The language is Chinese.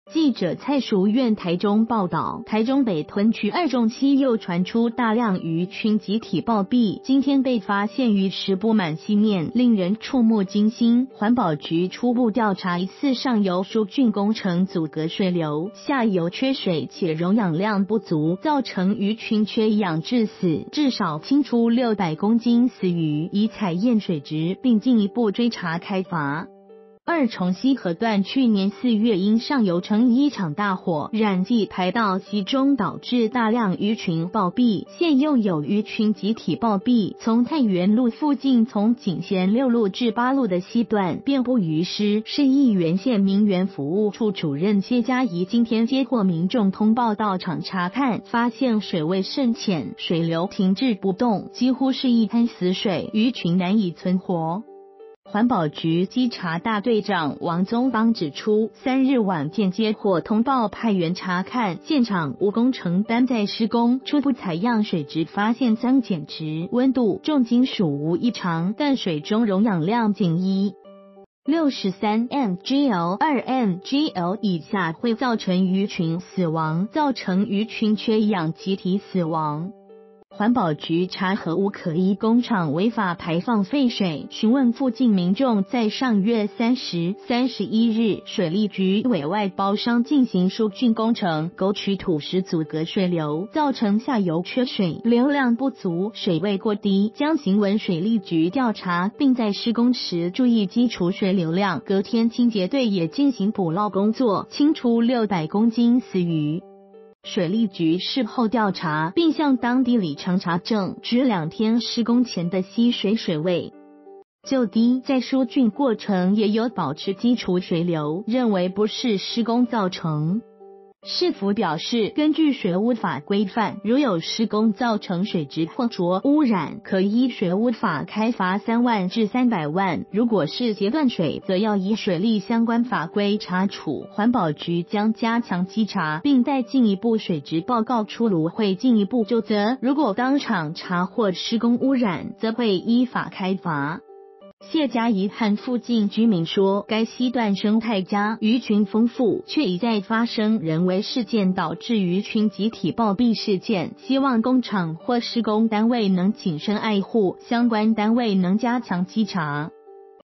记者蔡淑苑台中报道，台中北屯区2中期又传出大量鱼群集体暴毙，今天被发现鱼食布满溪面，令人触目惊心。环保局初步调查，疑似上游疏浚工程阻隔水流，下游缺水且容氧量不足，造成鱼群缺氧致死，至少清出600公斤死鱼，已采验水质，并进一步追查开罚。2重溪河段去年4月因上游成一场大火，染剂排到溪中，导致大量鱼群暴毙，现又有鱼群集体暴毙。从太原路附近从景贤6路至8路的溪段遍布鱼尸。市议员县民园服务处主任谢嘉怡今天接获民众通报到场查看，发现水位甚浅，水流停滞不动，几乎是一滩死水，鱼群难以存活。环保局稽查大队长王宗邦指出，3日晚间接获通报，派员查看现场无工程单在施工，初步采样水质发现脏碱值、温度、重金属无异常，但水中容氧量仅63 mgl、2 mgl 以下会造成鱼群死亡，造成鱼群缺氧集体死亡。环保局查核无可疑工厂违法排放废水，询问附近民众，在上月30、31日，水利局委外包商进行疏浚工程，沟渠土石阻隔水流，造成下游缺水，流量不足，水位过低，将行文水利局调查，并在施工时注意基础水流量。隔天清洁队也进行捕捞工作，清出600公斤死鱼。水利局事后调查，并向当地里长查证，指2天施工前的溪水水位就低，在疏浚过程也有保持基础水流，认为不是施工造成。市府表示，根据水污法规范，如有施工造成水质浑浊污染，可依水污法开罚3万至300万；如果是截断水，则要依水利相关法规查处。环保局将加强稽查，并待进一步水质报告出炉会进一步究责。如果当场查获施工污染，则会依法开罚。谢嘉怡和附近居民说，该溪段生态佳，鱼群丰富，却一再发生人为事件，导致鱼群集体暴毙事件。希望工厂或施工单位能谨慎爱护，相关单位能加强稽查。